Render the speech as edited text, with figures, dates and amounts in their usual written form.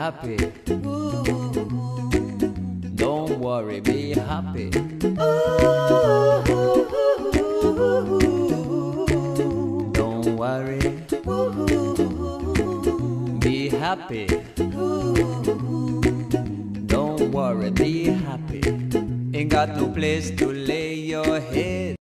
happy. Don't worry, be happy. Don't worry, be happy. Don't worry, be happy. Ain't got no place to lay your head.